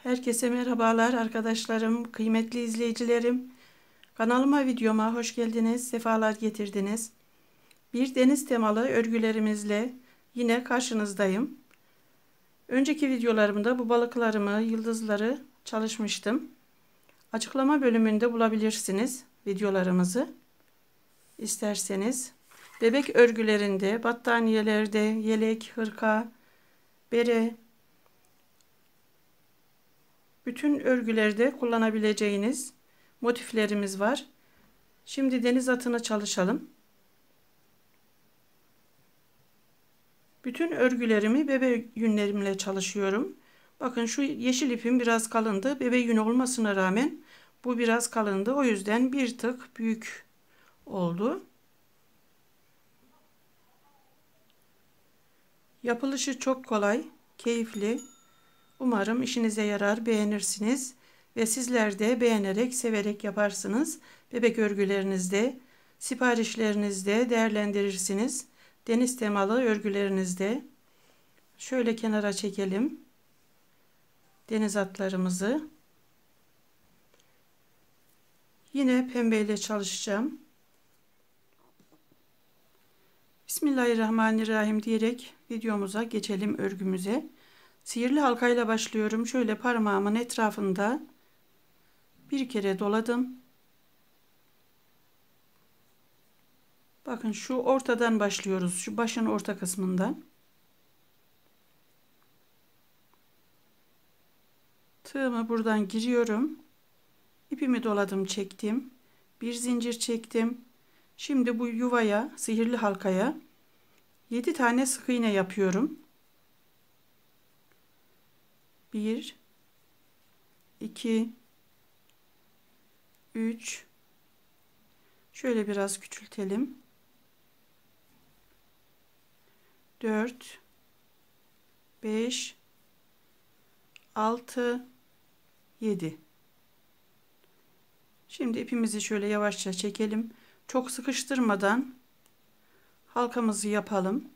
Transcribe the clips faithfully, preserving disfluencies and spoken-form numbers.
Herkese merhabalar arkadaşlarım, kıymetli izleyicilerim. Kanalıma, videoma hoş geldiniz, sefalar getirdiniz. Bir deniz temalı örgülerimizle yine karşınızdayım. Önceki videolarımda bu balıklarımı, yıldızları çalışmıştım. Açıklama bölümünde bulabilirsiniz videolarımızı. İsterseniz bebek örgülerinde, battaniyelerde, yelek, hırka, bere, bütün örgülerde kullanabileceğiniz motiflerimiz var. Şimdi deniz atını çalışalım. Bütün örgülerimi bebe yünlerimle çalışıyorum. Bakın şu yeşil ipim biraz kalındı. Bebe yünü olmasına rağmen bu biraz kalındı. O yüzden bir tık büyük oldu. Yapılışı çok kolay, keyifli. Umarım işinize yarar, beğenirsiniz ve sizler de beğenerek, severek yaparsınız. Bebek örgülerinizde, siparişlerinizde değerlendirirsiniz. Deniz temalı örgülerinizde. Şöyle kenara çekelim deniz atlarımızı. Yine pembeyle çalışacağım. Bismillahirrahmanirrahim diyerek videomuza geçelim, örgümüze. Sihirli halkayla başlıyorum. Şöyle parmağımın etrafında bir kere doladım. Bakın şu ortadan başlıyoruz. Şu başın orta kısmından. Tığımı buradan giriyorum. İpimi doladım, çektim. Bir zincir çektim. Şimdi bu yuvaya, sihirli halkaya yedi tane sık iğne yapıyorum. bir iki üç, şöyle biraz küçültelim. dört beş altı yedi. Şimdi ipimizi şöyle yavaşça çekelim. Çok sıkıştırmadan halkamızı yapalım.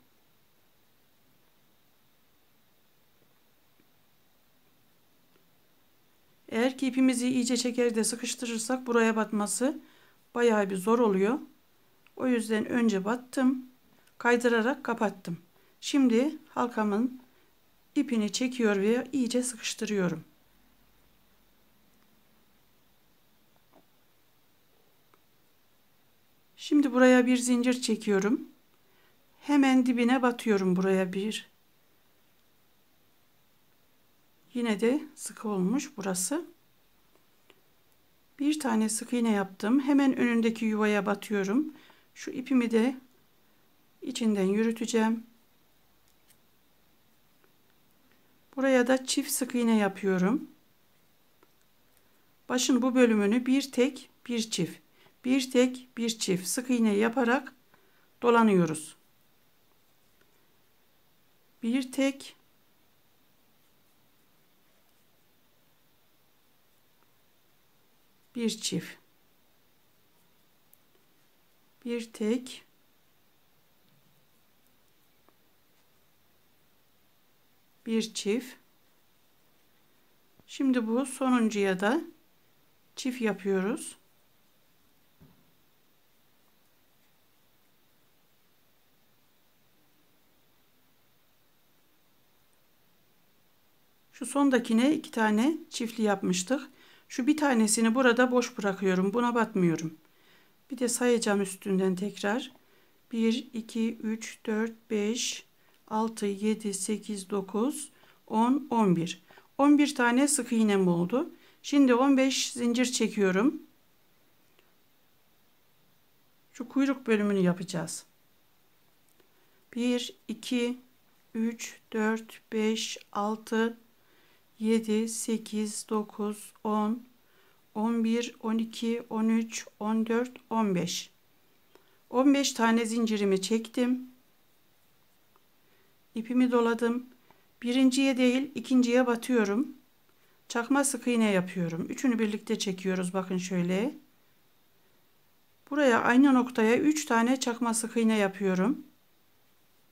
Eğer ki ipimizi iyice çeker de sıkıştırırsak buraya batması bayağı bir zor oluyor. O yüzden önce battım, kaydırarak kapattım. Şimdi halkamın ipini çekiyor ve iyice sıkıştırıyorum. Şimdi buraya bir zincir çekiyorum. Hemen dibine batıyorum buraya bir. Yine de sıkı olmuş burası. Bir tane sık iğne yaptım. Hemen önündeki yuvaya batıyorum. Şu ipimi de içinden yürüteceğim. Buraya da çift sık iğne yapıyorum. Başın bu bölümünü bir tek bir çift, bir tek bir çift sık iğne yaparak dolanıyoruz. Bir tek, bir çift, bir tek, bir çift. Şimdi bu sonuncuya da çift yapıyoruz. Şu sondakine iki tane çiftli yapmıştık. Şu bir tanesini burada boş bırakıyorum. Buna batmıyorum. Bir de sayacağım üstünden tekrar. bir, iki, üç, dört, beş, altı, yedi, sekiz, dokuz, on, on bir. on bir tane sık iğnem oldu. Şimdi on beş zincir çekiyorum. Şu kuyruk bölümünü yapacağız. bir, iki, üç, dört, beş, altı, yedi, sekiz, dokuz, on, on bir, on iki, on üç, on dört, on beş. on beş tane zincirimi çektim. İpimi doladım. Birinciye değil, ikinciye batıyorum. Çakma sık iğne yapıyorum. Üçünü birlikte çekiyoruz. Bakın şöyle. Buraya aynı noktaya üç tane çakma sık iğne yapıyorum.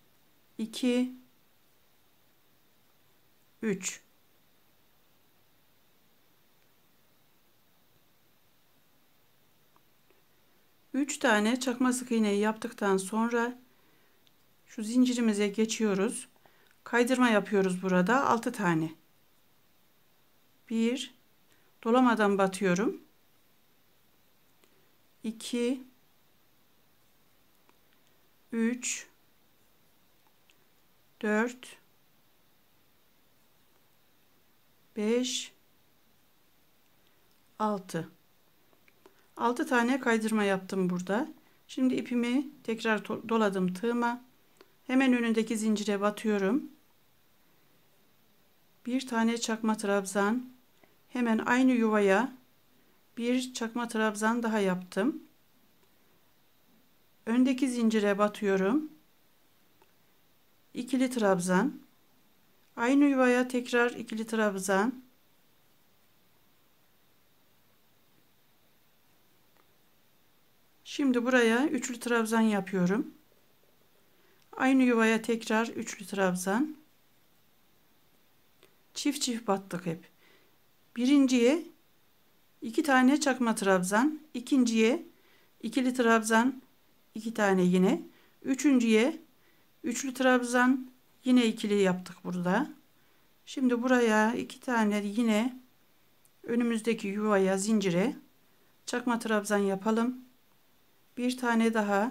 iki, üç. üç tane çakma sık iğneyi yaptıktan sonra şu zincirimize geçiyoruz. Kaydırma yapıyoruz burada. altı tane. bir, dolamadan batıyorum. iki, üç, dört, beş, altı. altı tane kaydırma yaptım burada. Şimdi ipimi tekrar doladım tığıma. Hemen önündeki zincire batıyorum. Bir tane çakma trabzan. Hemen aynı yuvaya bir çakma trabzan daha yaptım. Öndeki zincire batıyorum. İkili trabzan. Aynı yuvaya tekrar ikili trabzan. Şimdi buraya üçlü trabzan yapıyorum. Aynı yuvaya tekrar üçlü trabzan. Çift çift battık hep. Birinciye iki tane çakma trabzan, ikinciye ikili trabzan, iki tane yine, üçüncüye üçlü trabzan, yine ikili yaptık burada. Şimdi buraya iki tane yine önümüzdeki yuvaya zincire çakma trabzan yapalım. Bir tane daha,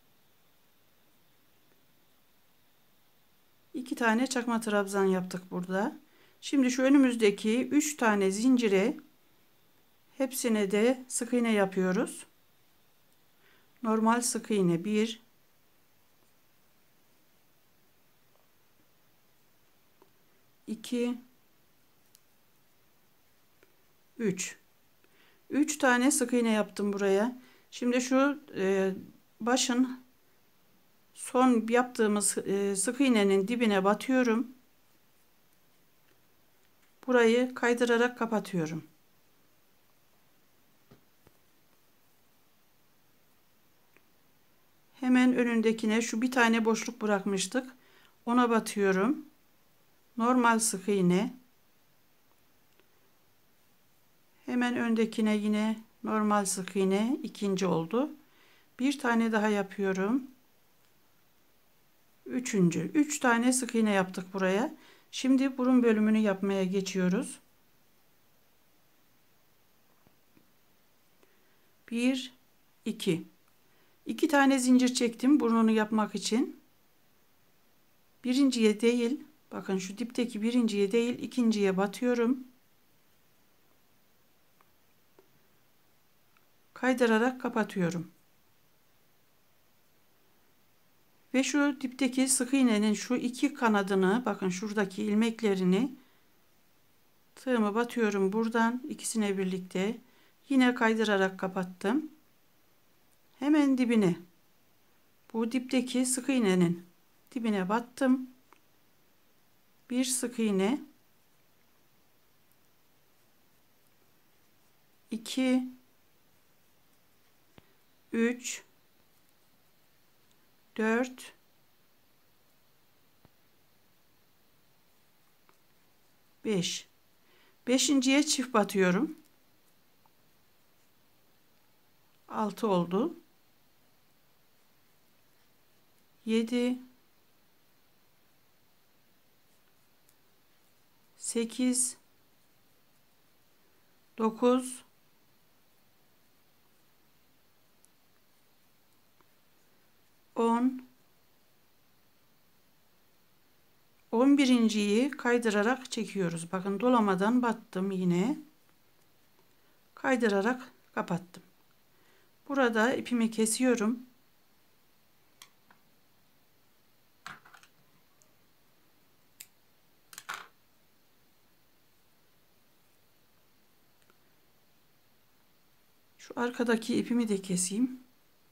iki tane çakma trabzan yaptık burada. Şimdi şu önümüzdeki üç tane zincire hepsine de sık iğne yapıyoruz. Normal sık iğne bir, iki, üç. üç tane sık iğne yaptım buraya. Şimdi şu e, başın son yaptığımız e, sık iğnenin dibine batıyorum. Burayı kaydırarak kapatıyorum. Hemen önündekine şu bir tane boşluk bırakmıştık. Ona batıyorum. Normal sık iğne. Hemen öndekine yine normal sık iğne, ikinci oldu. Bir tane daha yapıyorum. Üçüncü. Üç tane sık iğne yaptık buraya. Şimdi burun bölümünü yapmaya geçiyoruz. Bir, iki. İki tane zincir çektim burnunu yapmak için. Birinciye değil, bakın şu dipteki birinciye değil, ikinciye batıyorum. Kaydırarak kapatıyorum. Ve şu dipteki sık iğnenin şu iki kanadını, bakın şuradaki ilmeklerini tığımı batıyorum buradan, ikisine birlikte yine kaydırarak kapattım. Hemen dibine, bu dipteki sık iğnenin dibine battım. Bir sık iğne, iki, üç, dört, beş. Beşinciye çift batıyorum. altı oldu. yedi, sekiz, dokuz, on, on birinciyi kaydırarak çekiyoruz. Bakın dolamadan battım yine. Kaydırarak kapattım. Burada ipimi kesiyorum. Şu arkadaki ipimi de keseyim.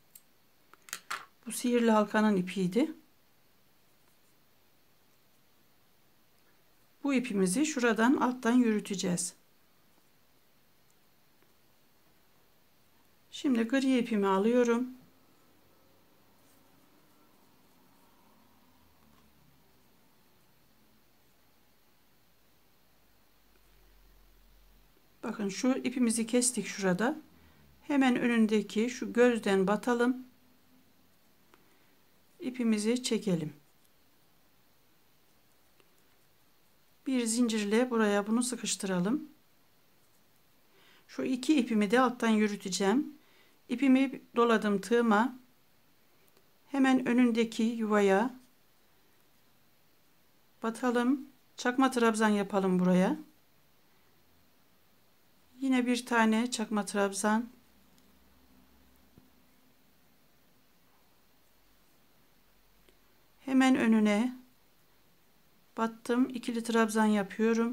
Bu sihirli halkanın ipiydi. Bu ipimizi şuradan alttan yürüteceğiz. Şimdi gri ipimi alıyorum. Bakın şu ipimizi kestik şurada. Hemen önündeki şu gözden batalım. İpimizi çekelim. Bir zincirle buraya bunu sıkıştıralım. Şu iki ipimi de alttan yürüteceğim. İpimi doladım tığıma. Hemen önündeki yuvaya batalım. Çakma trabzan yapalım buraya. Yine bir tane çakma trabzan. Hemen önüne battım. İkili trabzan yapıyorum.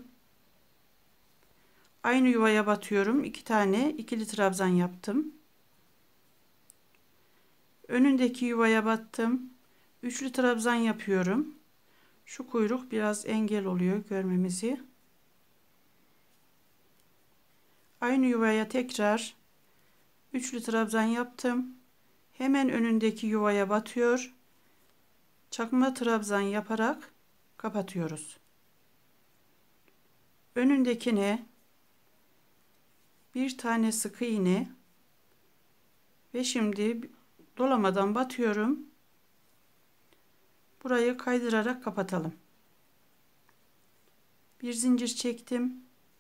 Aynı yuvaya batıyorum. İki tane ikili trabzan yaptım. Önündeki yuvaya battım. Üçlü trabzan yapıyorum. Şu kuyruk biraz engel oluyor görmemizi. Aynı yuvaya tekrar üçlü trabzan yaptım. Hemen önündeki yuvaya batıyor. Çakma trabzan yaparak kapatıyoruz. Önündekine bir tane sık iğne ve şimdi dolamadan batıyorum. Burayı kaydırarak kapatalım. Bir zincir çektim.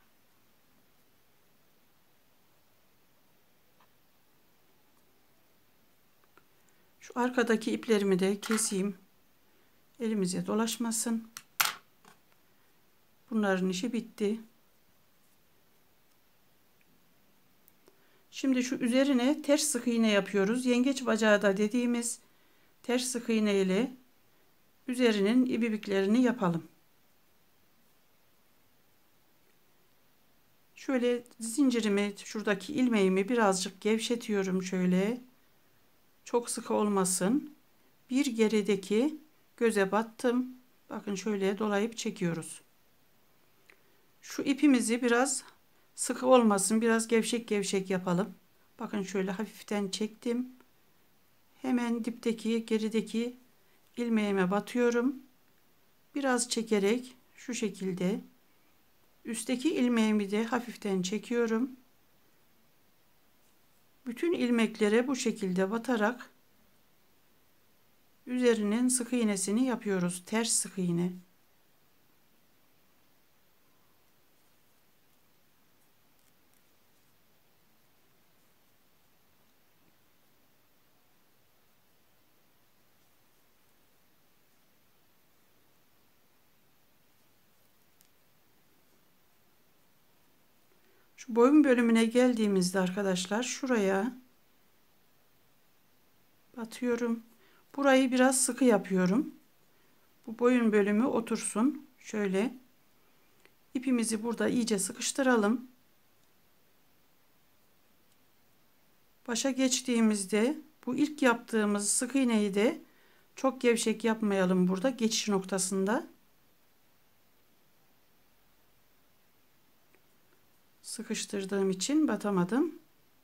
Şu arkadaki iplerimi de keseyim. Elimize dolaşmasın. Bunların işi bitti. Şimdi şu üzerine ters sık iğne yapıyoruz. Yengeç bacağı da dediğimiz ters sık iğne ile üzerinin ibibiklerini yapalım. Şöyle zincirimi, şuradaki ilmeğimi birazcık gevşetiyorum şöyle. Çok sıkı olmasın. Bir gerideki göze battım. Bakın şöyle dolayıp çekiyoruz. Şu ipimizi biraz sıkı olmasın, biraz gevşek gevşek yapalım. Bakın şöyle hafiften çektim. Hemen dipteki, gerideki ilmeğime batıyorum. Biraz çekerek şu şekilde üstteki ilmeğimi de hafiften çekiyorum. Bütün ilmeklere bu şekilde batarak üzerinin sık iğnesini yapıyoruz. Ters sık iğne. Şu boyun bölümüne geldiğimizde arkadaşlar şuraya batıyorum. Burayı biraz sıkı yapıyorum. Bu boyun bölümü otursun. Şöyle ipimizi burada iyice sıkıştıralım. Başa geçtiğimizde bu ilk yaptığımız sık iğneyi de çok gevşek yapmayalım burada geçiş noktasında. Sıkıştırdığım için batamadım.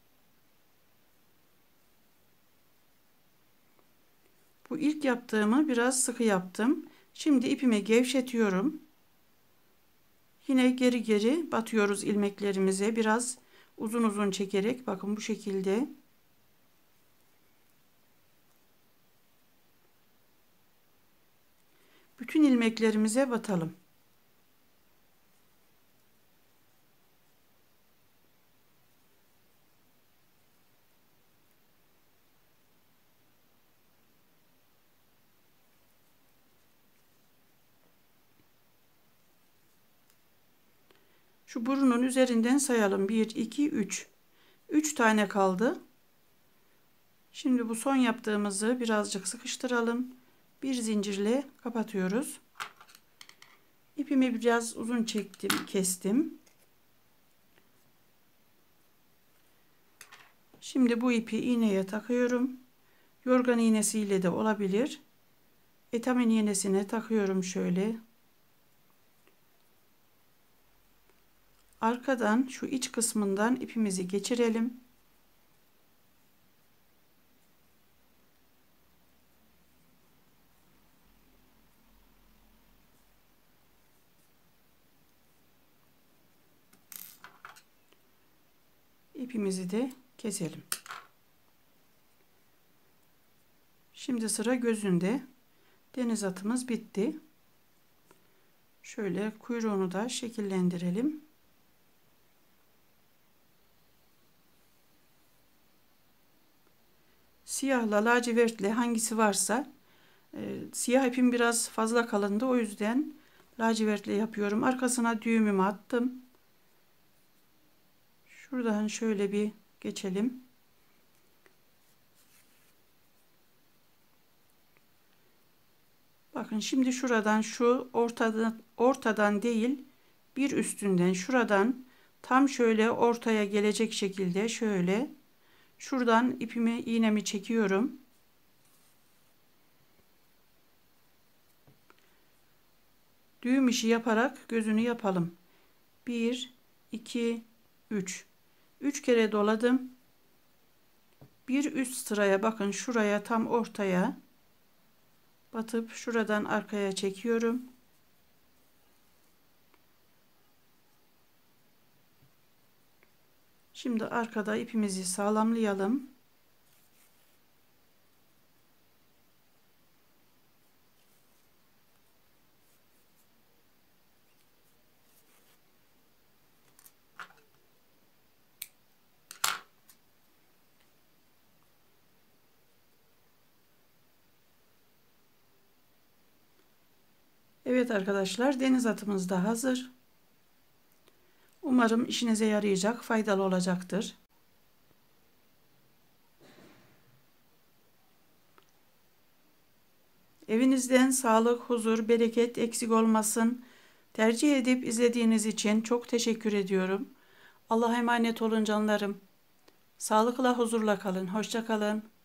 Bu ilk yaptığımı biraz sıkı yaptım. Şimdi ipimi gevşetiyorum. Yine geri geri batıyoruz ilmeklerimize. Biraz uzun uzun çekerek bakın bu şekilde. Bütün ilmeklerimize batalım. Şu burunun üzerinden sayalım. bir, iki, üç. üç tane kaldı. Şimdi bu son yaptığımızı birazcık sıkıştıralım. Bir zincirle kapatıyoruz. İpimi biraz uzun çektim, kestim. Şimdi bu ipi iğneye takıyorum. Yorgan iğnesiyle de olabilir. Etamin iğnesine takıyorum şöyle. Arkadan şu iç kısmından ipimizi geçirelim. İpimizi de keselim. Şimdi sıra gözünde. Deniz atımız bitti. Şöyle kuyruğunu da şekillendirelim. Siyahla lacivertle hangisi varsa, e, siyah ipim biraz fazla kalındı, o yüzden lacivertle yapıyorum. Arkasına düğümümü attım. Şuradan şöyle bir geçelim. Bakın şimdi şuradan, şu ortadan ortadan değil, bir üstünden, şuradan tam şöyle ortaya gelecek şekilde şöyle şuradan ipimi, iğnemi çekiyorum. Düğüm işi yaparak gözünü yapalım. bir iki üç. üç kere doladım. Bir üst sıraya, bakın şuraya, tam ortaya batıp şuradan arkaya çekiyorum. Şimdi arkada ipimizi sağlamlayalım. Evet arkadaşlar, deniz atımız da hazır. Umarım işinize yarayacak, faydalı olacaktır. Evinizden sağlık, huzur, bereket eksik olmasın. Tercih edip izlediğiniz için çok teşekkür ediyorum. Allah'a emanet olun canlarım. Sağlıkla, huzurla kalın. Hoşça kalın.